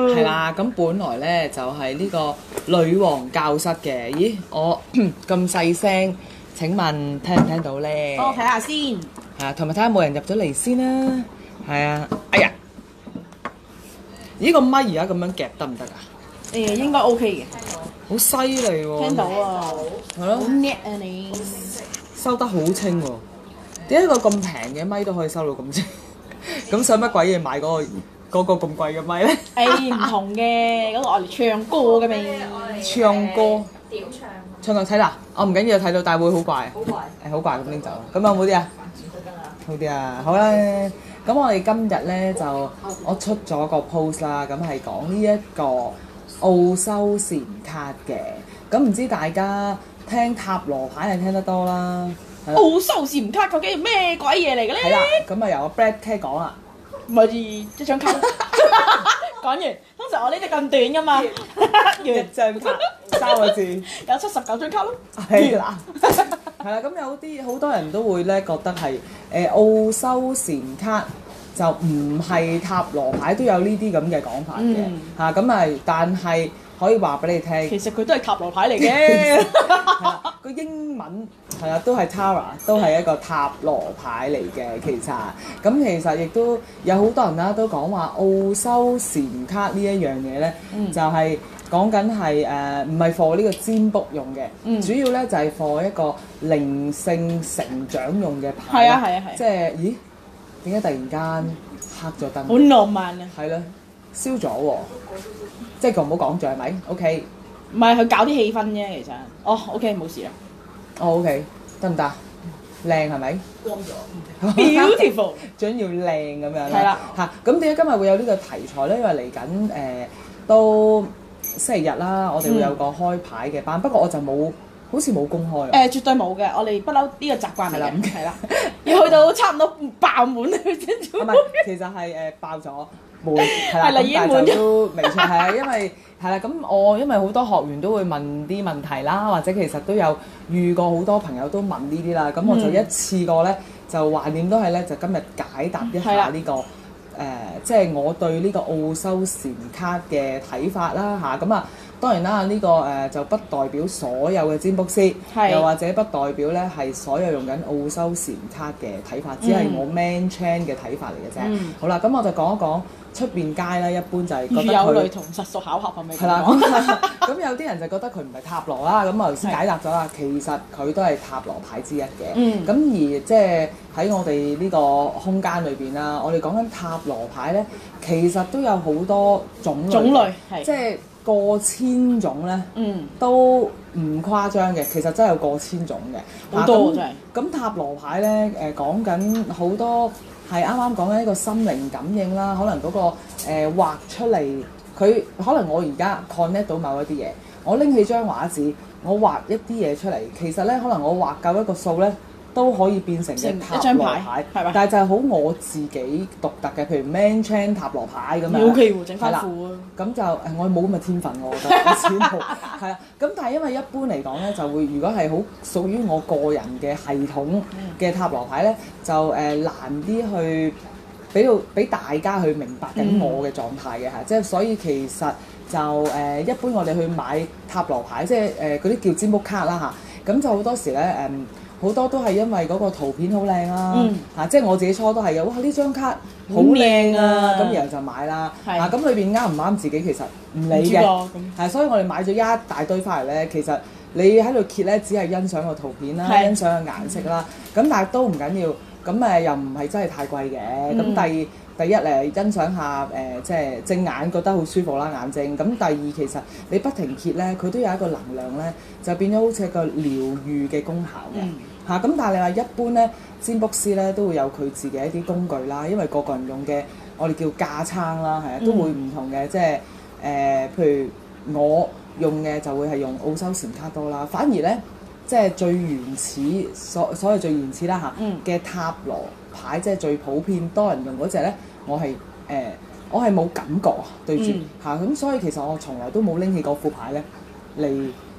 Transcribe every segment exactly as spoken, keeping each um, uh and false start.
係啦，咁本來咧就係、是、呢個女王教室嘅。咦，我咁細聲，請問聽唔聽到咧？ 我睇下先。 係啊，同埋睇下冇人入咗嚟先啦。係啊，哎呀，呢個咪而家咁樣夾得唔得啊？ 誒應該 OK 嘅。 好犀利喎！ 聽到啊， 係咯， 好叻啊你！ 收得好清喎。點解個咁平嘅咪都可以收到咁清？咁使乜鬼嘢買嗰、個嗰、個咁貴嘅咪咧？ 誒唔同嘅，嗰個我嚟唱歌嘅咩？ 唱歌。 點唱？ 唱到睇啦，我唔緊要睇到，但係會好怪。 好怪。 誒好怪咁拎走。咁有冇啲啊？好啲啊，好啦。咁我哋今日咧就我出咗個 post 啦，咁係講呢一個奧修禪卡嘅。咁唔知大家聽塔羅牌係聽得多啦。 奧修禪卡究竟係咩鬼嘢嚟嘅咧？ 係啦，咁啊由我 Brad Cat 講啦。 唔係一張卡。講完，通常我呢啲咁短噶嘛。 一張卡三個字， 有七十九張卡咯。 係啦，係啦，咁有啲好多人都會咧覺得係誒奧修禪卡就唔係塔羅牌，都有呢啲咁嘅講法嘅嚇，咁係，但係可以話俾你聽， 其實佢都係塔羅牌嚟嘅。 係啦，個英文係啦，都係 Tara， 都係一個塔羅牌嚟嘅。其實咁其實亦都有好多人啦，都講話奧修禪卡呢一樣嘢咧， 嗯就係講緊係誒唔係 for 呢個占卜用嘅， 嗯主要咧就係 for 一個靈性成長用嘅牌。 係啊係啊係啊即係咦？點解突然間黑咗燈？ 好浪漫啊！ 係咯，燒咗喎，即係佢唔好講住係咪 ？OK， 唔係佢搞啲氣氛啫，其實。哦，OK 冇事啦。 哦 OK，得唔得？靚係咪？ 光咗。 Beautiful。 最緊要靚咁樣係啦嚇，咁點解今日會有呢個題材咧？因為嚟緊誒都星期日啦，我哋會有個開牌嘅班，不過我就冇，好似冇公開。 誒絕對冇嘅，我哋不嬲呢個習慣嚟係啦嘅，係啦，要去到差唔多爆滿先至唔係，其實係誒爆咗滿，係啦， 係啦已經滿咗咁但係就都未出，係啊，因為係啦，咁我因為好多學員都會問啲問題啦，或者其實都有遇過好多朋友都問呢啲啦，咁我就一次過咧就橫掂都係咧，就今日解答一下呢個誒，即係我對呢個奧修禪卡嘅睇法啦嚇，咁啊。當然啦，呢、這個誒、呃、就不代表所有嘅占卜師， 係又或者不代表咧係所有用緊奧修禪卡嘅睇法，只係我 Man Chan 嘅睇法嚟嘅啫。 嗯好啦，咁我就講一講出邊街啦，一般就係覺得如有佢雷同，實屬巧合係咪？ 係啦，咁咁有啲人就覺得佢唔係塔羅啦，咁我頭先解答咗啦，其實佢都係塔羅牌之一嘅。 嗯咁而即係喺我哋呢個空間裏邊啦，我哋講緊塔羅牌咧，其實都有好多種類， 種類係即係過千種咧， 嗯， 都唔誇張嘅。其實真係有過千種嘅， 好多啊真係。 咁塔羅牌咧，誒講緊好多係啱啱講緊一個心靈感應啦，可能嗰、個誒、呃、畫出嚟，佢可能我而家 connect 到某一啲嘢，我拎起張畫紙，我畫一啲嘢出嚟，其實咧可能我畫夠一個數咧，都可以變成嘅成塔一張牌羅牌， 係咪但係就係好我自己獨特嘅，譬如 Man Chan 塔羅牌咁樣。 O K 喎，整翻係啦副啊！ 咁就誒，我冇咁嘅天分，我覺得我自己冇係啊。咁但係因為一般嚟講咧，就會如果係好屬於我個人嘅系統嘅塔羅牌咧，就誒、呃、難啲去俾到俾大家去明白緊我嘅狀態嘅嚇。即係、所以其實就誒、呃、一般我哋去買塔羅牌，即係誒嗰啲叫占卜卡啦嚇。咁就好多時咧誒。好多都係因為嗰個圖片好靚啦， 嗯嚇、即係我自己初都係嘅，哇呢張卡好好靚靚啊， 啊咁然後就買啦， 係啊咁裏邊啱唔啱自己其實唔理唔知嘅， 喎咁係所以我哋買咗一大堆翻嚟咧，其實你喺度揭咧，只係欣賞個圖片啦， 係欣賞個顏色啦，咁但係都唔緊要，咁誒又唔係真係太貴嘅，咁、 嗯第二。第一誒欣賞下誒、呃，即係隻眼覺得好舒服啦眼睛。咁第二其實你不停揭咧，佢都有一個能量咧，就變咗好似一個療愈嘅功效嘅嚇。咁、 嗯、 但係你話一般咧，占卜師咧都會有佢自己一啲工具啦，因為個個人用嘅我哋叫架撐啦，係啊，都會唔同嘅，即係誒、呃，譬如我用嘅就會係用奧修禪卡多啦，反而咧即係最原始所所謂最原始啦嚇嘅塔羅牌，即係最普遍多人用嗰隻咧。我係誒、呃，我係冇感覺啊對住嚇，咁、嗯、所以其實我從來都冇拎起嗰副牌咧嚟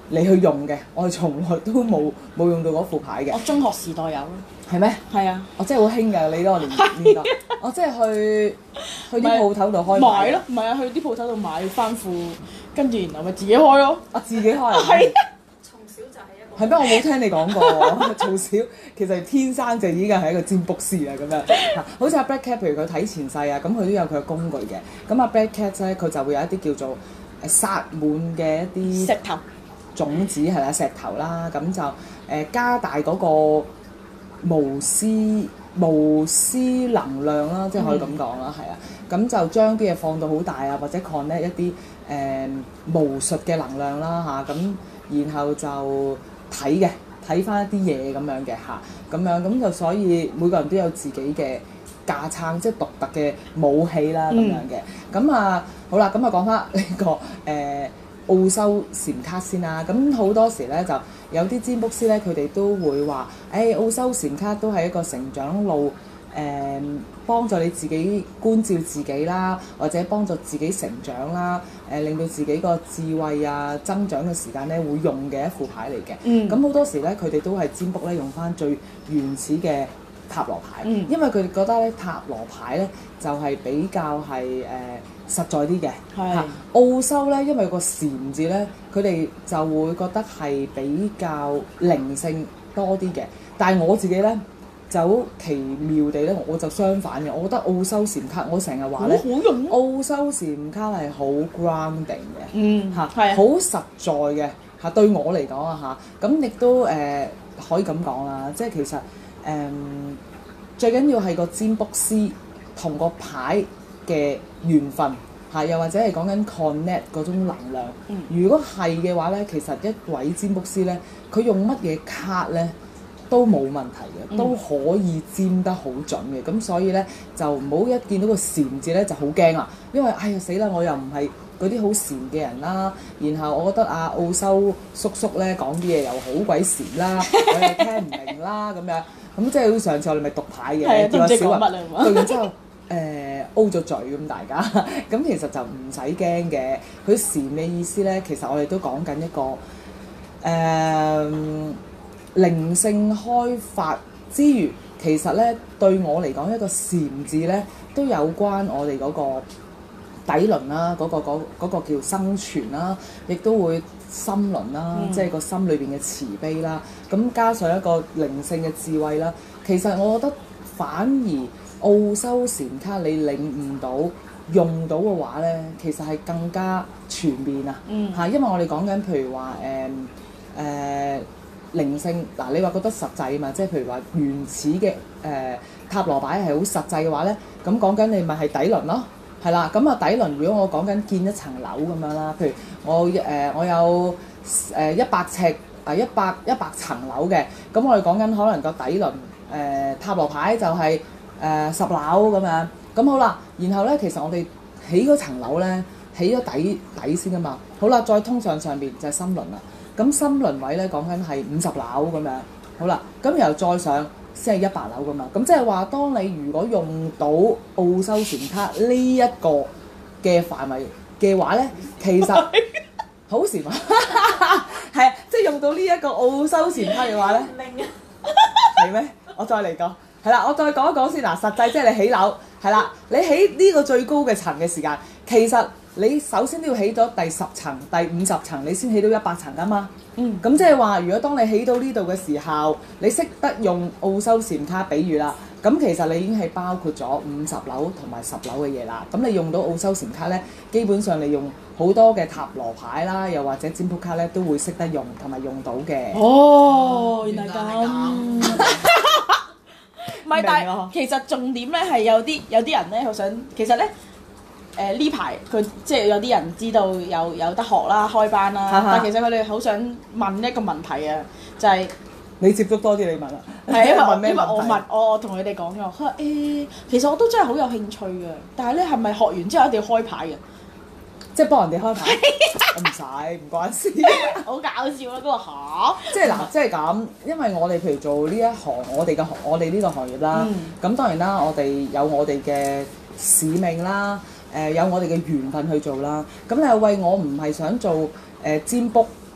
你去用嘅，我係從來都冇冇用到嗰副牌嘅我。中學時代有咯， 係咩？ 係啊， 我真係好興㗎，你嗰個年年代，我即係去去啲鋪頭度開買咯，唔係啊，去啲鋪頭度買翻副，跟住然後咪自己開咯。 我自己開啊。 係從小就係一個係咩？我冇聽你講過。從小其實天生就已經係一個占卜師啊，咁樣嚇。好似阿 Black Cat，譬如佢睇前世啊，咁佢都有佢嘅工具嘅。咁阿 Black Cat 咧，佢就會有一啲叫做誒撒滿嘅一啲石頭， 種子係啦，石頭啦，咁就誒、呃、加大嗰個無私無私能量啦，即係可以咁講啦，係啊、嗯，咁就將啲嘢放到好大啊，或者 connect 一啲誒、呃、巫術嘅能量啦嚇，咁、然後就睇嘅睇翻一啲嘢咁樣嘅嚇，咁樣咁就所以每個人都有自己嘅架撐，即係獨特嘅武器啦咁樣嘅，咁啊好啦，咁啊講翻呢個誒。呃澳洲禪卡先啦，咁好多時咧就有啲占卜師咧，佢哋都會話：誒、哎、澳洲禪卡都係一個成長路，誒、呃、幫助你自己觀照自己啦，或者幫助自己成長啦，誒、呃、令到自己個智慧啊增長嘅時間咧會用嘅一副牌嚟嘅。 嗯咁好多時咧，佢哋都係占卜咧用翻最原始嘅塔羅牌， 嗯因為佢哋覺得咧塔羅牌咧就係、是、比較係誒、呃、實在啲嘅。 係嚇澳洲咧，因為個禪字咧，佢哋就會覺得係比較靈性多啲嘅。但係我自己咧就好奇妙地咧，我就相反嘅。我覺得澳洲禪卡，我成日話咧， 好好用啊。 澳洲禪卡係好 grounding 嘅。 嗯， 嚇， 係啊好實在嘅嚇，對我嚟講啊嚇，咁亦都誒、呃、可以咁講啦，即係其實誒、呃、最緊要係個占卜師同個牌嘅緣分嚇，又或者係講緊 connect 嗰種能量。 嗯如果係嘅話咧，其實一位占卜師咧，佢用乜嘢卡咧都冇問題嘅， 嗯都可以占得好準嘅。咁所以咧就唔好一見到個禪字咧就好驚啊，因為哎呀死啦，我又唔係嗰啲好禪嘅人啦，然後我覺得啊澳洲叔叔咧講啲嘢又好鬼禪啦，我又聽唔明啦咁樣，咁即係好似上次我哋咪讀牌係啊嘅， 都唔知小講乜啦讀完之後誒 O 咗嘴咁大家，咁其實就唔使驚嘅。佢禪嘅意思咧，其實我哋都講緊一個誒、呃、靈性開發之餘，其實咧對我嚟講一個禪字咧都有關我哋嗰個底輪啦，嗰、個嗰嗰、個叫生存啦，亦都會心輪啦， 嗯即係個心裏邊嘅慈悲啦。咁加上一個靈性嘅智慧啦，其實我覺得反而澳洲禪卡你領悟到用到嘅話咧，其實係更加全面啊！ 嗯嚇，因為我哋講緊譬如話誒誒靈性嗱，你話覺得實際啊嘛，即係譬如話原始嘅誒、呃、塔羅牌係好實際嘅話咧，咁講緊你咪係底輪咯。係啦，咁啊底輪，如果我講緊建一層樓咁樣啦，譬如我誒、呃、我有誒一百尺啊一百一百層樓嘅，咁我哋講緊可能個底輪誒、呃、塔羅牌就係誒十樓咁樣，咁好啦，然後咧其實我哋起嗰層樓咧起咗底底先噶嘛，好啦，再通上上邊就係心輪啦，咁心輪位咧講緊係五十樓咁樣，好啦，咁然後再上先係一百樓噶嘛，咁即係話，當你如果用到澳洲禪卡呢一個嘅範圍嘅話咧，其實好禪啊，係啊，即係用到呢一個澳洲禪卡嘅話咧， 明啊， 係咩？我再嚟講，係啦，我再講一講先嗱，實際即係你起樓，係啦，你起呢個最高嘅層嘅時間，其實你首先都要起咗第十層、第五十層，你先起到一百層噶嘛。 嗯， 咁即係話，如果當你起到呢度嘅時候，你識得用澳洲禪卡比喻啦，咁其實你已經係包括咗五十樓同埋十樓嘅嘢啦。咁你用到澳洲禪卡咧，基本上你用好多嘅塔羅牌啦，又或者占卜卡咧，都會識得用同埋用到嘅。 哦，原來咁。 原唔係，但明啊係其實重點咧係有啲有啲人咧好想，其實咧誒呢排佢即係有啲人知道有有得學啦，開班啦， 哈哈但係其實佢哋好想問一個問題啊，就係、 你接觸多啲，你問啦。 係因為問咩因為我問題問我我同佢哋講咗，佢話誒其實我都真係好有興趣嘅，但係咧係咪學完之後一定要開牌嘅？ 即係幫人哋開牌，唔使唔關事。 好搞笑啦！嗰個嚇， 即係嗱，即係咁，因為我哋譬如做呢一行，我哋嘅行，我哋呢個行業啦，咁、 嗯當然啦，我哋有我哋嘅使命啦，誒、有我哋嘅緣分去做啦。咁你係為我唔係想做誒、呃占卜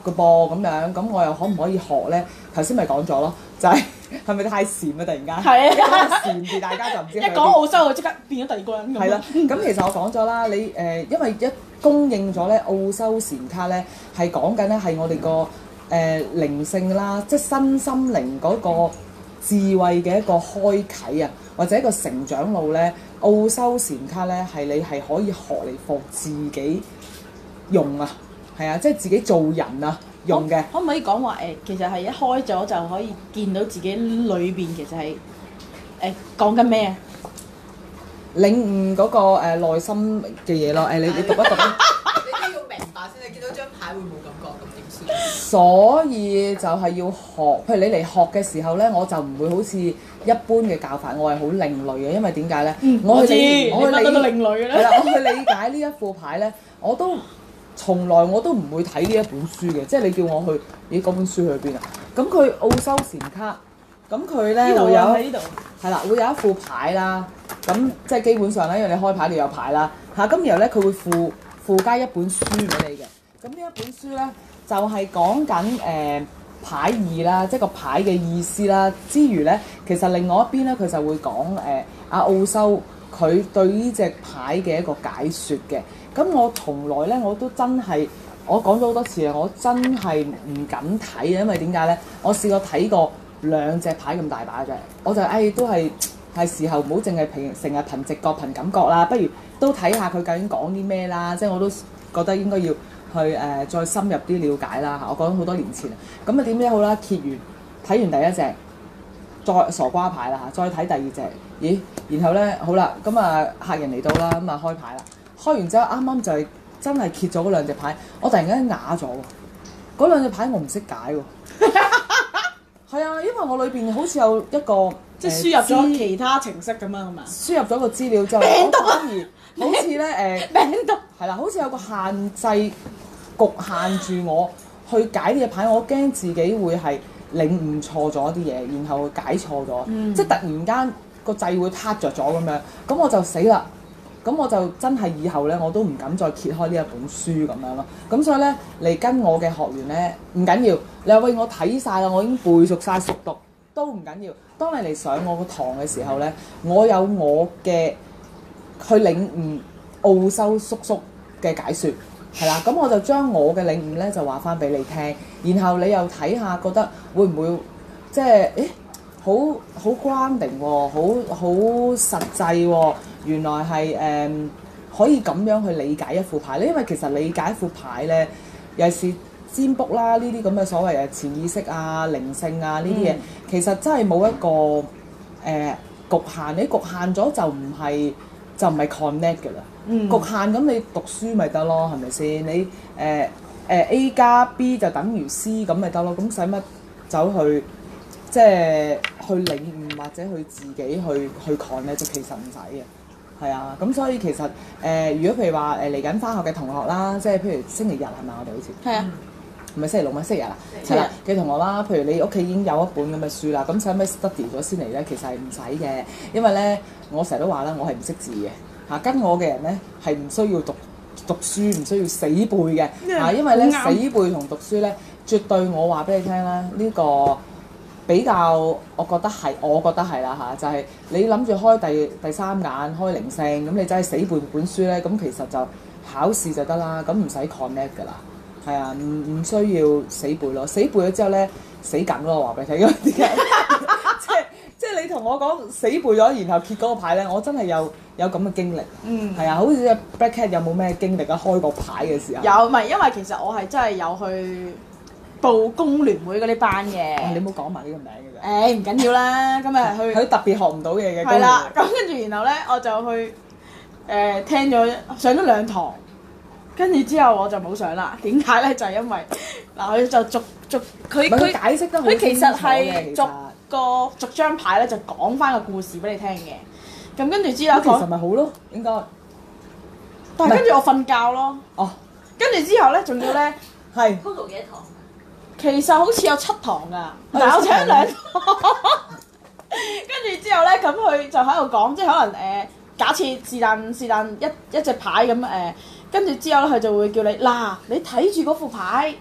嘅噃咁樣，咁我又可唔可以學咧？頭先咪講咗咯，就係係咪太禪啊？突然間係啊一講禪字，大家就唔知一講澳洲就即刻變咗第二個人咁。 係啦，咁其實我講咗啦，你誒、呃、因為一公認咗咧，澳洲禪卡咧係講緊咧係我哋個誒靈性啦，即係身心靈嗰個智慧嘅一個開啓啊，或者一個成長路咧。澳洲禪卡咧係你係可以學嚟服自己用啊，係啊，即係自己做人啊用嘅。 可唔可以講話誒？其實係一開咗就可以見到自己裏邊其實係誒講緊咩啊？ 領悟嗰個誒內心嘅嘢咯。誒，你你讀一讀啦。 你都要明白先，你見到張牌會冇感覺，咁點算？ 所以就係要學，譬如你嚟學嘅時候咧，我就唔會好似一般嘅教法，我係好另類嘅，因為點解咧？ 嗯， 我我知， 去理，我去你乜都理， 另類嘅咧。 係啦，我去理解呢一副牌咧，我都從來我都唔會睇呢一本書嘅，即係你叫我去，咦嗰本書去邊啊？咁佢澳洲禪卡，咁佢咧呢度會有喺呢度。 係啦，會有一副牌啦，咁即係基本上咧，因為你開牌你有牌啦嚇，咁然後咧佢會附附加一本書俾你嘅，咁呢一本書咧就係講緊誒牌意啦，即係個牌嘅意思啦，之餘咧，其實另外一邊咧佢就會講誒阿澳洲佢對呢隻牌嘅一個解説嘅，咁我從來咧我都真係我講咗好多次啊，我真係唔敢睇嘅，因為點解咧？我試過睇過兩隻牌咁大把嘅，我就誒、哎、都係係時候唔好淨係憑成日憑直覺憑感覺啦，不如都睇下佢究竟講啲咩啦，即係我都覺得應該要去誒、呃、再深入啲了解啦嚇。我講咗好多年前啦，咁啊點樣好啦？揭完睇完第一隻，再傻瓜牌啦嚇，再睇第二隻，咦？然後咧好啦，咁啊客人嚟到啦，咁啊開牌啦，開完之後啱啱就係真係揭咗嗰兩隻牌，我突然間啞咗喎，嗰兩隻牌我唔識解喎。係啊，因為我裏邊好似有一個即係輸入咗其他程式咁啊，係嘛？ 輸入咗個資料之後， 病毒我反而好似咧誒， 病毒係啦，好似有個限制局限住我去解呢隻牌，我驚自己會係領悟錯咗啲嘢，然後解錯咗， 嗯、 即係突然間個掣會撻着咗咁樣，咁我就死啦。咁我就真係以後咧，我都唔敢再揭開呢一本書咁樣咯。咁所以咧，嚟跟我嘅學員咧，唔緊要。你話喂，我睇晒啦，我已經背熟晒熟讀都唔緊要。當你嚟上我個堂嘅時候咧，我有我嘅去領悟澳洲叔叔嘅解説，係啦。咁我就將我嘅領悟咧就話翻俾你聽，然後你又睇下覺得會唔會即係誒好好 grounding 喎，好好實際喎。原來係誒、嗯、可以咁樣去理解一副牌咧，因為其實理解一副牌咧，尤其是占卜啦呢啲咁嘅所謂誒潛意識啊、靈性啊呢啲嘢，嗯、其實真係冇一個誒、呃、局限，你局限咗就唔係就唔係 connect 㗎啦。嗯、局限咁你讀書咪得咯，係咪先？你誒誒、呃呃、A 加 B 就等於 C 咁咪得咯，咁使乜走去即係去領悟或者去自己去去 connect 啫？其實唔使嘅。係啊，咁所以其實誒、呃，如果譬如話誒嚟緊返學嘅同學啦，即係譬如星期日係咪我哋好似？係啊，唔係星期六咩？星期日啊，係啦嘅同學啦，譬如你屋企已經有一本咁嘅書啦，咁使唔使 study 咗先嚟咧？其實係唔使嘅，因為咧我成日都話啦，我係唔識字嘅嚇，跟我嘅人咧係唔需要讀讀書，唔需要死背嘅嚇，因為咧死背同讀書咧，絕對我話俾你聽啦，呢、呢個。比較，我覺得係，我覺得係啦嚇，就係、是、你諗住開第第三眼開靈性，咁你真係死背本書咧，咁其實就考試就得啦，咁唔使 connect 㗎啦，係啊，唔唔需要死背咯，死背咗之後咧死梗咯，我話俾你聽，因為點解？即係即係你同我講死背咗，然後揭嗰個牌咧，我真係有有咁嘅經歷，嗯，係啊，好似 Black Cat 有冇咩經歷啊？開個牌嘅時候有，唔係因為其實我係真係有去報工聯會嗰啲班嘅、 哦，你冇講埋呢個名嘅啫。 誒唔緊要啦，咁咪去。 佢特別學唔到嘢嘅。 係啦，咁跟住然後咧，我就去誒、呃、聽咗上咗兩堂，跟住之後我就冇上啦。點解咧？就係、是、因為嗱，佢就逐逐佢佢解釋得好佢其實係逐個逐張牌咧就講翻個故事俾你聽嘅。咁跟住之後， 其實咪好咯，應該。 但係跟住我瞓覺咯。哦。跟住之後咧，仲要咧係。 total 幾多堂？ 其實好似有七堂㗎，但係我請兩堂。跟住之後咧，咁佢就喺度講，即係可能誒、呃，假設是但是但一一隻牌咁誒，跟、呃、住之後咧，佢就會叫你嗱，你睇住嗰副牌，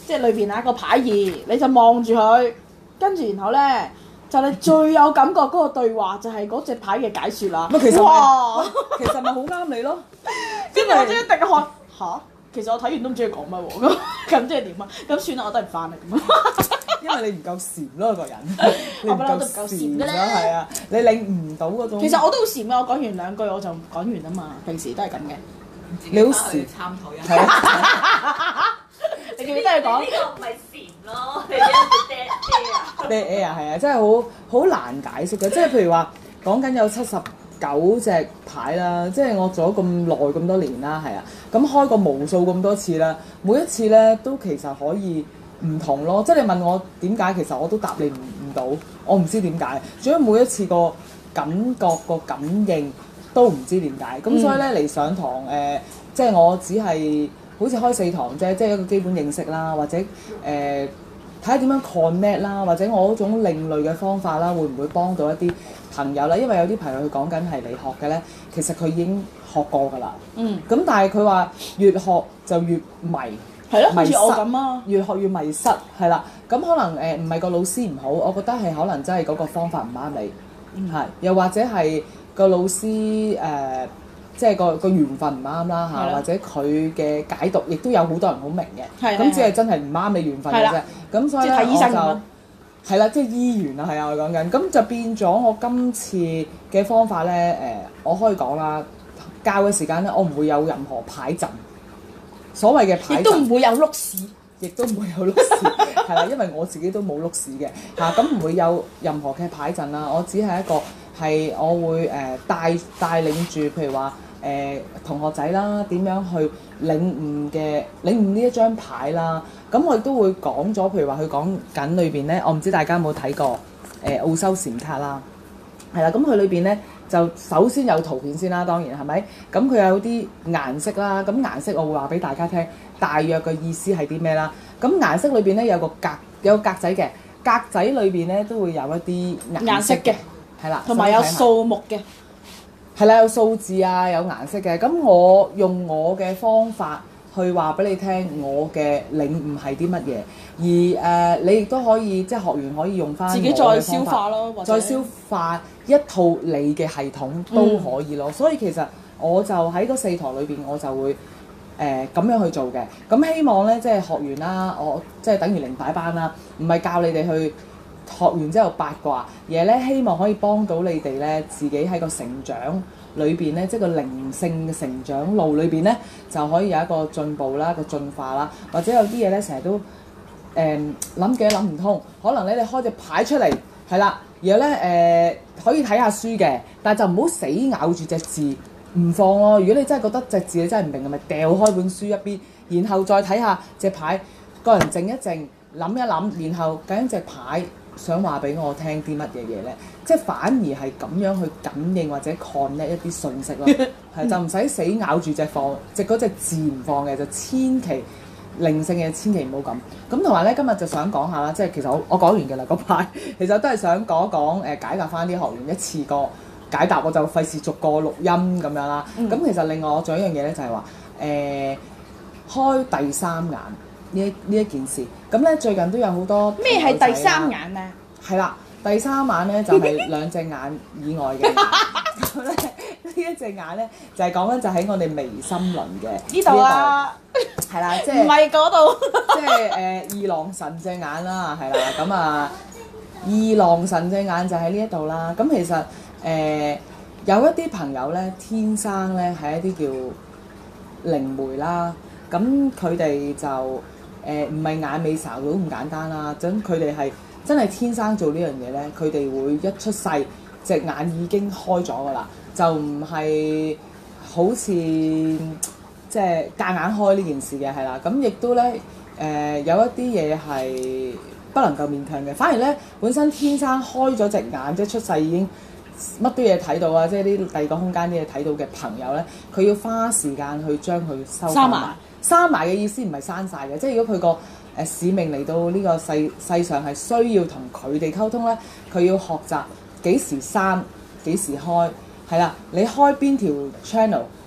即係裏邊有一個牌義，你就望住佢，跟住然後咧就你最有感覺嗰個對話就係嗰隻牌嘅解説啦。 咪其實哇！ 其實咪好啱你咯， 跟住我即係滴汗嚇，其實我睇完都唔知佢講乜喎，咁咁即係點啊？咁算啦，我都係唔翻嚟咁啊。 因為你唔夠禪咯個人，你唔夠我不嬲都唔夠禪嘅咧啦，係啊，你領唔到嗰種。 其實我都好禪嘅，我講完兩句我就講完啊嘛，平時都係咁嘅。 你好自己禪翻去參考一係下。 啊你記唔記得佢講？ 呢個唔係禪咯，你呢個 dead air 啊。 ，dead air 係啊，真係好好難解釋嘅。即係譬如話講緊有七十九隻牌啦，即係我做咗咁耐咁多年啦，係啊，咁開過無數咁多次啦，每一次咧都其實可以唔同咯。即係你問我點解，其實我都答你唔唔到，我唔知點解。主要每一次個感覺個感應都唔知點解。咁所以咧嚟上堂誒、呃，即係我只係好似開四堂啫，即係一個基本認識啦，或者誒睇下點樣 connect 啦，或者我嗰種另類嘅方法啦，會唔會幫到一啲朋友啦？因為有啲朋友佢講緊係嚟學嘅咧，其實佢已經學過㗎啦。 嗯， 咁但係佢話越學就越迷。 係咯，好似迷失我咁啊。 越學越迷失，係啦。咁可能誒唔係個老師唔好，我覺得係可能真係嗰個方法唔啱你，係、又或者係個老師誒、呃，即係個個緣分唔啱啦嚇， 係啦或者佢嘅解讀亦都有好多人好明嘅， 係咁只係真係唔啱你緣分嘅啫係啦。 咁所以咧即係睇醫生咁我樣就係啦，即係醫緣啊，係啊，我講緊，咁就變咗我今次嘅方法咧誒、我可以講啦，教嘅時間咧，我唔會有任何牌陣。所謂嘅牌亦都唔陣， 會有碌屎。 亦都唔會有碌屎，係啦，因為我自己都冇碌屎嘅嚇，咁、唔會有任何嘅牌陣啦。我只係一個係我會誒、呃、帶帶領住，譬如話誒、呃、同學仔啦，點樣去領悟嘅領悟呢一張牌啦。咁我亦都會講咗，譬如話佢講緊裏邊咧，我唔知大家有冇睇過誒、呃、奧修禪卡啦，係啦，咁佢裏邊咧就首先有圖片先啦，當然係咪？咁佢有啲顏色啦，咁顏色我會話俾大家聽。大約嘅意思係啲咩啦？咁顏色裏邊咧有個格有個格仔嘅，格仔裏邊咧都會有一啲顏色嘅，係啦， 同埋有數目嘅。 係啦，有數字啊，有顏色嘅。咁我用我嘅方法去話俾你聽，我嘅領悟係啲乜嘢，而誒、呃、你亦都可以即係學完可以用翻自己再消化咯，或者再消化一套你嘅系統都可以咯。嗯、所以其實我就喺嗰四堂裏邊，我就會。誒咁、呃、樣去做嘅，咁希望咧即係學完啦，我即係等於靈擺班啦，唔係教你哋去學完之後八卦，而係咧希望可以幫到你哋咧自己喺個成長裏邊咧，即係個靈性嘅成長路裏邊咧，就可以有一個進步啦，一個進化啦，或者有啲嘢咧成日都誒諗幾都諗唔通，可能咧你開隻牌出嚟係啦，然後咧誒可以睇下書嘅，但係就唔好死咬住隻字。唔放咯！如果你真係覺得隻字你真係唔明，咪掉開本書一邊，然後再睇下隻牌，個人靜一靜，諗一諗，然後究竟隻牌想話俾我聽啲乜嘢嘢咧？即係反而係咁樣去感應或者 connect 一啲信息咯，係就唔使死咬住隻放，隻嗰隻字唔放嘅，就千祈靈性嘅千祈唔好咁。咁同埋咧，今日就想講下啦，即係其實我我講完嘅啦嗰排，其實都係想講一講誒解答翻啲學員一次過。解答我就費事逐個錄音咁樣啦。咁、嗯、其實另外我仲有一樣嘢咧，就係話誒開第三眼呢呢一件事。咁咧最近都有好多咩係第三眼咧？ 係啦，第三眼咧就係、是、兩隻眼以外嘅。咁咧呢一隻眼咧就係講緊就喺我哋眉心輪嘅呢度啊。 係啦，即係唔係嗰度。 即係誒二郎神隻眼啦，係啦。咁啊二郎神隻眼就喺呢一度啦。咁其實誒、呃、有一啲朋友咧，天生咧係一啲叫靈媒啦，咁佢哋就誒唔係眼尾睄到咁簡單啦，咁佢哋係真係天生做呢樣嘢咧，佢哋會一出世隻眼已經開咗噶啦，就唔係好似即係夾硬開呢件事嘅，係啦，咁亦都咧誒、呃、有一啲嘢係不能夠勉強嘅，反而咧本身天生開咗隻眼，即係出世已經。乜都嘢睇到啊！即係啲第二個空間啲嘢睇到嘅朋友咧，佢要花時間去將佢收埋埋。閂埋嘅意思唔係閂晒嘅，即係如果佢個誒使命嚟到呢個世世上係需要同佢哋溝通咧，佢要學習幾時閂幾時開，係啦，你開邊條 channel，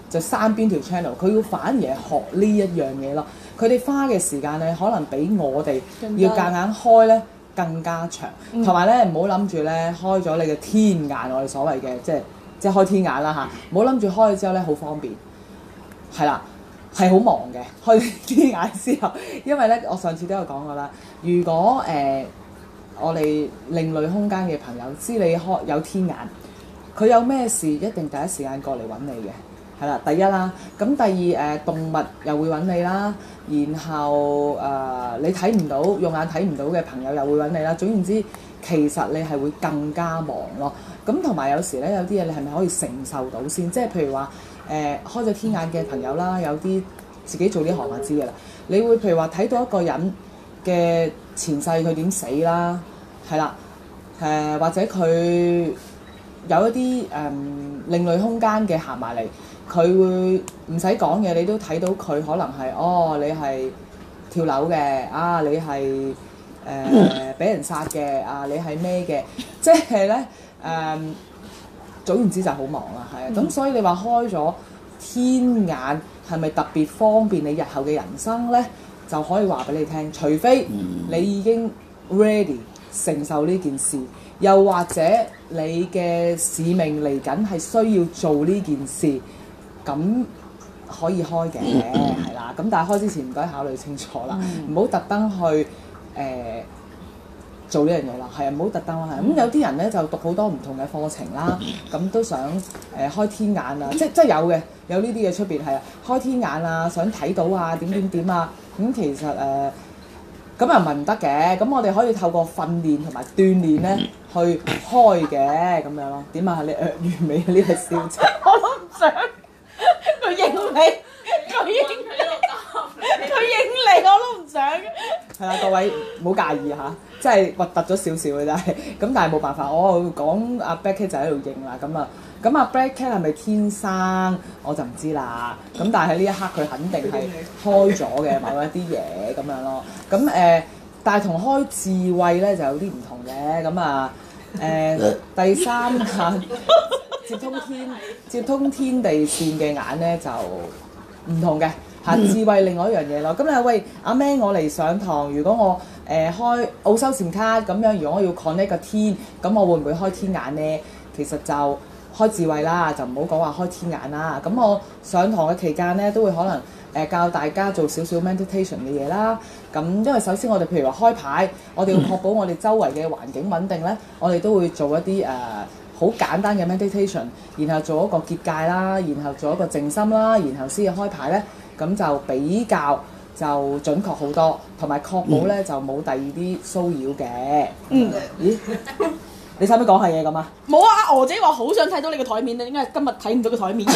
就刪邊條 channel，佢要反而係學呢一樣嘢咯。佢哋花嘅時間咧，可能比我哋要夾硬開咧更加長，同埋咧唔好諗住咧開咗你嘅天眼，我哋所謂嘅即係即係開天眼啦嚇，唔好諗住開咗之後咧好方便，係啦。係好忙嘅，開天眼之後，因為咧，我上次都有講過啦。如果誒、呃、我哋另類空間嘅朋友知你開有天眼，佢有咩事一定第一時間過嚟揾你嘅，係啦，第一啦。咁第二誒、呃、動物又會揾你啦，然後誒、呃、你睇唔到用眼睇唔到嘅朋友又會揾你啦。總言之，其實你係會更加忙咯。咁同埋有時咧，有啲嘢你係咪可以承受到先？即係譬如話。誒、呃、開咗天眼嘅朋友啦，有啲自己做呢行就知嘅啦。你會譬如話睇到一個人嘅前世佢點死啦，係啦，誒、呃、或者佢有一啲誒、呃、另類空間嘅行埋嚟，佢會唔使講嘢，你都睇到佢可能係哦，你係跳樓嘅，啊你係誒俾人殺嘅，啊你係咩嘅，即係咧誒。呃總言之就好忙啦，係啊，咁、嗯、所以你話開咗天眼係咪特別方便你日後嘅人生呢？就可以話俾你聽，除非你已經 ready 承受呢件事，又或者你嘅使命嚟緊係需要做呢件事，咁可以開嘅，係啦。咁但係開之前唔該考慮清楚啦，唔好特登去誒。呃做呢樣嘢啦，係啊，唔好特登啦，係咁、嗯、有啲人咧就讀好多唔同嘅課程啦，咁都想誒、呃、開天眼啊，即即有嘅，有呢啲嘅出邊係啊，開天眼啊，想睇到啊，點點點啊，咁、嗯、其實誒咁又唔係唔得嘅，咁我哋可以透過訓練同埋鍛鍊咧去開嘅咁樣咯。點啊？你誒完美呢個消息？ 我都唔想佢應你，佢應佢應你，我都唔想。 係啦，各位唔好介意嚇，真係核突咗少少嘅真係。咁但係冇辦法，我講阿 Black Cat 就喺度應啦。咁啊，咁阿 Black Cat 係咪天生我就唔知啦。咁但係喺呢一刻佢肯定係開咗嘅某一啲嘢咁樣咯。咁誒、呃，但係同開智慧咧就有啲唔同嘅。咁啊誒、呃，第三眼接通天接通天地線嘅眼咧就唔同嘅。嚇，智慧另外一樣嘢咯，咁你話喂阿 Man 我嚟上堂，如果我誒、呃、開奧修禪卡咁樣，如果我要 connect 個天，咁我會唔會開天眼呢？其實就開智慧啦，就唔好講話開天眼啦。咁我上堂嘅期間咧，都會可能誒、呃、教大家做少少 meditation 嘅嘢啦。咁因為首先我哋譬如話開牌，我哋要確保我哋周圍嘅環境穩定咧，我哋都會做一啲誒好簡單嘅 meditation，然後做一個結界啦，然後做一個靜心啦，然後先至開牌咧。咁就比較就準確好多，同埋確保咧就冇第二啲騷擾嘅。嗯，咦？你使唔使講下嘢咁啊？ 冇啊！阿娥姐話好想睇到你個台面，點解今日睇唔到個台面嘅？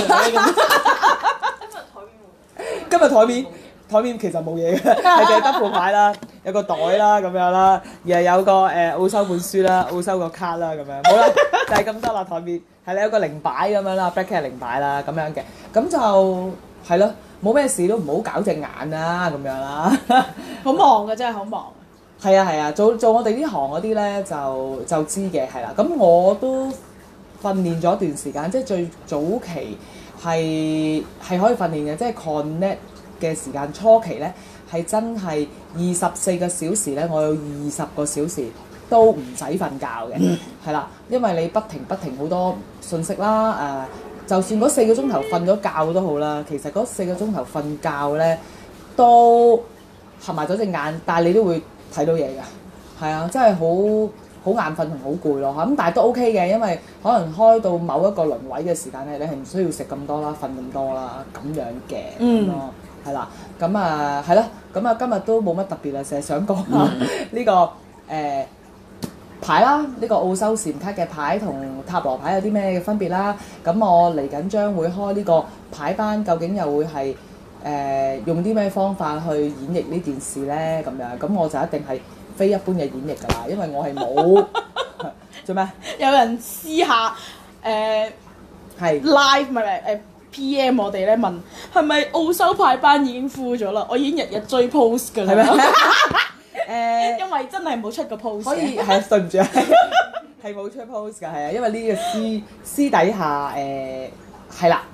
今日台面台面其實冇嘢嘅，係淨係得副牌啦，有個袋啦咁樣啦，而係有個誒、呃、澳洲本書啦、澳洲個卡啦咁樣，冇啦，就係咁多啦。台面係你有個零擺咁樣啦 ，Black Cat 零擺啦咁樣嘅，咁就係咯。冇咩事都唔好搞隻眼啦，咁樣啦， 好忙嘅真係好忙。 係啊係啊，做做我哋呢行嗰啲咧就就知嘅係啦。咁我都訓練咗一段時間，即係最早期係係可以訓練嘅，即係 connect 嘅時間初期咧係真係二十四個小時咧，我有二十個小時都唔使瞓覺嘅，係啦，因為你不停不停好多信息啦，誒、呃。就算嗰四個鐘頭瞓咗覺都好啦，其實嗰四個鐘頭瞓覺咧都合埋咗隻眼，但係你都會睇到嘢㗎，係啊，真係好好眼瞓同好攰咯嚇。咁但係都 OK 嘅，因為可能開到某一個輪位嘅時間咧，你係唔需要食咁多啦、瞓咁多啦咁樣嘅，嗯咯，係啦，咁啊係啦，咁啊今日都冇乜特別啊，成日想講下呢個誒。呃牌啦，呢、這個澳洲禪卡嘅牌同塔羅牌有啲咩嘅分別啦？咁我嚟緊將會開呢個牌班，究竟又會係誒、呃、用啲咩方法去演繹呢件事咧？咁樣咁我就一定係非一般嘅演繹㗎啦，因為我係冇做咩？ 有人私下誒係 live 咪咪誒 P M 我哋咧問係咪澳洲牌班已經 full 咗啦？我已經日日追 post 㗎啦。誒，呃、因為真係冇出過 post， 可以係對唔住啊，係冇出 post 㗎，係啊，因為呢個私私底下誒係啦，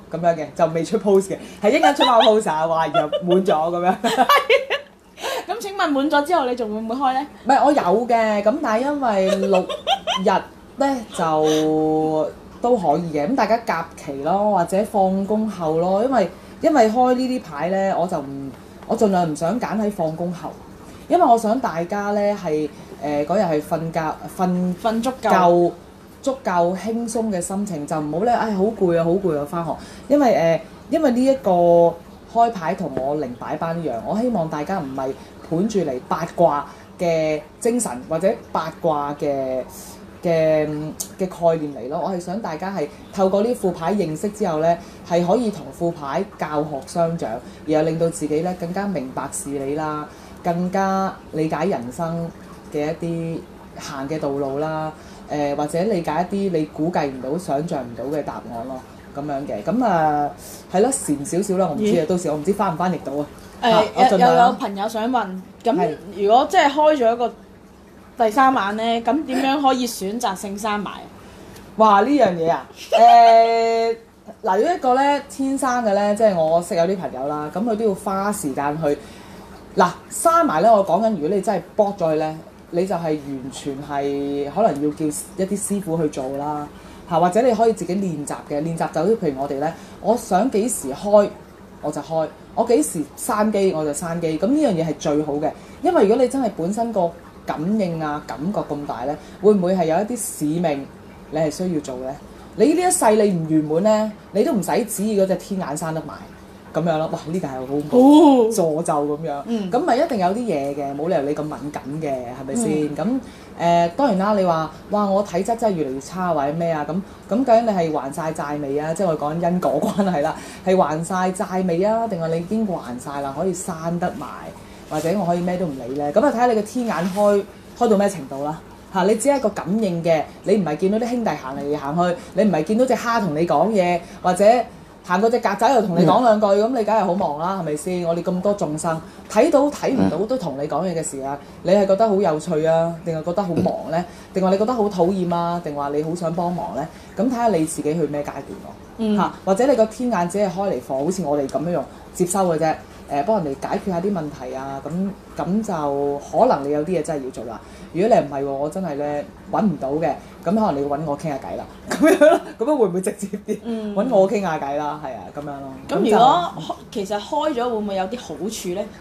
咁樣嘅，就未出 post 嘅，係一陣出翻 post 啊，話又滿咗咁樣。 咁請問滿咗之後，你仲會唔會開咧？ 唔係我有嘅，咁但係因為六日咧就都可以嘅，咁大家夾期咯，或者放工後咯，因為因為開呢啲牌咧，我就唔我盡量唔想揀喺放工後，因為我想大家咧係誒嗰日係瞓覺瞓瞓足夠。 夠足夠輕鬆嘅心情，就唔好咧，唉好攰啊，好攰啊，返學，因為誒、呃，因為呢一個開牌同我靈擺班一樣，我希望大家唔係盤住嚟八卦嘅精神或者八卦嘅嘅嘅概念嚟咯，我係想大家係透過呢副牌認識之後咧，係可以同副牌教學相長，然後令到自己咧更加明白事理啦，更加理解人生嘅一啲行嘅道路啦。誒、呃、或者理解一啲你估計唔到、想像唔到嘅答案咯，咁樣嘅，咁啊係咯，禪少少啦，我唔知啊，到時我唔知翻唔翻譯到啊。 誒有有朋友想問，咁如果即係開咗一個第三晚咧，咁點樣可以選擇性閂埋？ 哇！呢樣嘢啊，誒嗱，呢一個咧天生嘅咧，即係我識有啲朋友啦，咁佢都要花時間去嗱閂埋咧。我講緊，如果你真係搏咗佢咧。你就係完全係可能要叫一啲師傅去做啦，嚇，或者你可以自己練習嘅。練習就好似譬如我哋咧，我想幾時開我就開，我幾時閂機我就閂機。咁呢樣嘢係最好嘅，因為如果你真係本身個感應啊感覺咁大咧，會唔會係有一啲使命你係需要做咧？你呢一世你唔圓滿咧，你都唔使指意嗰隻天眼閂得埋。咁樣咯，哇！呢個係好恐怖，詛咒咁樣，咁咪、嗯、一定有啲嘢嘅，冇理由你咁敏感嘅，係咪先？咁誒、呃、當然啦，你話哇我體質真係越嚟越差或者咩啊？咁咁究竟你係還晒債未啊？即係我講因果關係啦，係還晒債未啊？定係你已經還晒啦，可以閂得埋，或者我可以咩都唔理咧？咁啊睇下你個天眼開開到咩程度啦嚇！你只係一個感應嘅，你唔係見到啲兄弟行嚟行去，你唔係見到隻蝦同你講嘢，或者行過隻曱甴又同你講兩句，咁、嗯、你梗係好忙啦，係咪先？我哋咁多眾生睇到睇唔到都同你講嘢嘅時間，你係覺得好有趣啊，定係覺得好忙呢？定話你覺得好討厭啊？定話你好想幫忙呢？咁睇下你自己去咩階段咯、啊，嚇、嗯、或者你個天眼只係開嚟放，好似我哋咁樣用接收嘅啫。誒、呃、幫人哋解決下啲問題啊，咁咁就可能你有啲嘢真係要做啦。如果你唔係喎，我真係咧揾唔到嘅，咁可能你要揾我傾下偈啦。咁樣咯，咁樣會唔會直接啲？揾、嗯、我傾下偈啦，係啊，咁樣咯。 咁如果就其實開咗會唔會有啲好處咧？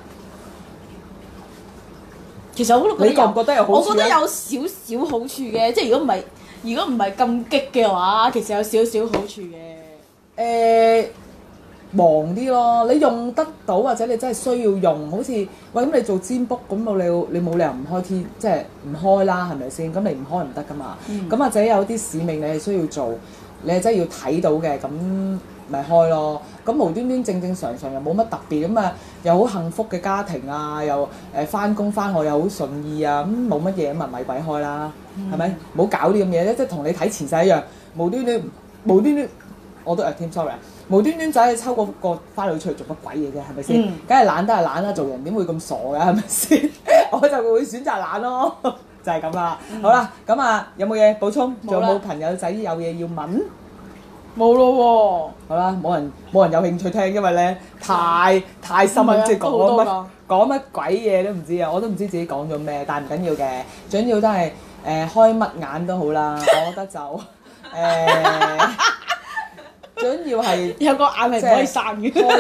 其實我覺得你覺唔覺得有好處？ 我覺得有少少好處嘅，即係如果唔係如果唔係咁激嘅話，其實有少少好處嘅。誒、 欸。忙啲咯，你用得到或者你真係需要用，好似喂咁你做占卜咁，我你你冇理由唔開天，即係唔開啦，係咪先？咁你唔開唔得噶嘛。咁、嗯、或者有啲使命你係需要做，你係真係要睇到嘅，咁咪開咯。咁無端端正正常常又冇乜特別，咁啊又好幸福嘅家庭啊，又誒翻工翻學又好順意啊，咁冇乜嘢咁咪咪鬼開啦，係咪、嗯？唔好搞啲咁嘢咧，即係同你睇前世一樣，無端端無端端我都誒添 sorry 啊。無端端仔去抽個個花女出嚟做乜鬼嘢嘅，係咪先？梗係、嗯、懶得係懶啦，做人點會咁傻嘅，係咪先？我就會選擇懶咯，就係咁啦。嗯、好啦，咁啊有冇嘢補充？仲有冇朋友仔有嘢要問？ 冇咯喎。 好啦，冇人冇人有興趣聽，因為咧太太深啦，即係講乜講乜鬼嘢都唔知啊！我都唔知自己講咗咩，但係唔緊要嘅，最緊要都係誒、呃、開乜眼都好啦。我覺得就誒。呃最緊要係有個眼係唔可以散嘅，即係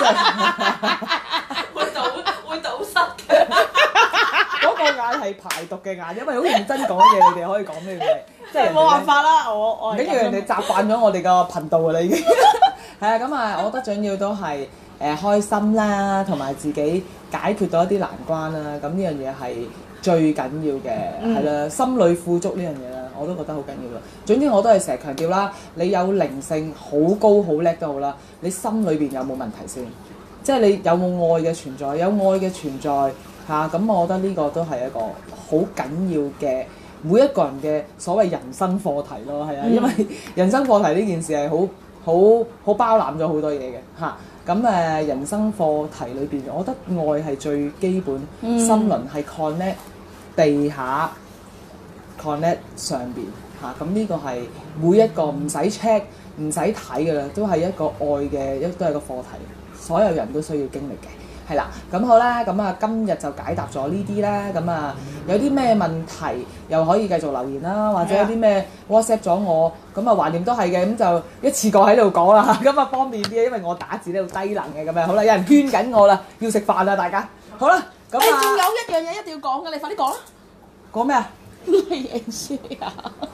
會堵會堵塞嘅。 嗰個眼係排毒嘅眼，因為好認真講嘢，你哋可以講咩嘢？ 即係冇辦法啦，我我唔緊要，人哋習慣咗我哋個頻道㗎啦已經。係啊，咁啊，我覺得最緊要都係誒、呃、開心啦，同埋自己解決到一啲難關啦。咁呢樣嘢係最緊要嘅，係啦、嗯，心裏富足呢樣嘢啦。我都覺得好緊要啦。總之我都係成日強調啦，你有靈性好高好叻都好啦，你心裏邊有冇問題先？即係你有冇愛嘅存在？有愛嘅存在嚇，咁、啊、我覺得呢個都係一個好緊要嘅每一個人嘅所謂人生課題咯，係啊，嗯、因為人生課題呢件事係好好好包攬咗好多嘢嘅嚇。咁、啊、誒人生課題裏邊，我覺得愛係最基本，嗯、心輪係 connect 地下。connect 上邊嚇，咁呢個係每一個唔使 check 唔使睇嘅啦，都係一個愛嘅一都係個課題，所有人都需要經歷嘅。係啦，咁好啦，咁啊今日就解答咗呢啲啦，咁啊有啲咩問題又可以繼續留言啦，或者有啲咩 WhatsApp 咗我，咁啊橫掂都係嘅，咁就一次過喺度講啦，咁啊方便啲，因為我打字呢度低能嘅咁樣，好啦，有人圈緊我啦，要食飯啦大家，好啦，咁誒，仲啊有一樣嘢一定要講嘅，你快啲講啦。 講咩啊？ Like and share。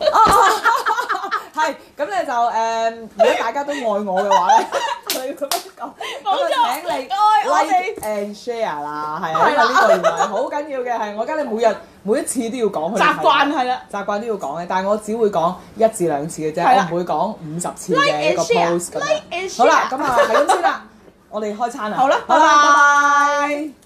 係，咁咧就誒，如果大家都愛我嘅話咧，我要咁樣講，咁啊請你愛我哋 like and share 啦，係啊，因為呢個原來好緊要嘅，係我而家你每日每一次都要講佢哋睇。 習慣係啦， 習慣都要講嘅，但係我只會講一至兩次嘅啫， 係啦我唔會講五十次 Like 嘅一個 and share， post 咁 like and 樣。 share 好啦，咁啊係咁先啦，我哋開餐啦。 好啦， 好啦， 拜拜拜拜。